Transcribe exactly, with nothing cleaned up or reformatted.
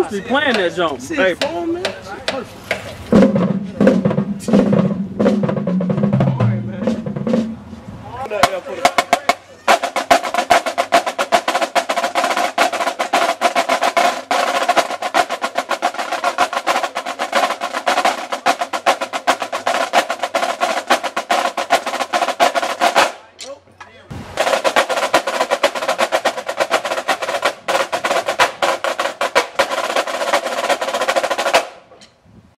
be playing that jump. See, Hey, four minutes? Perfect.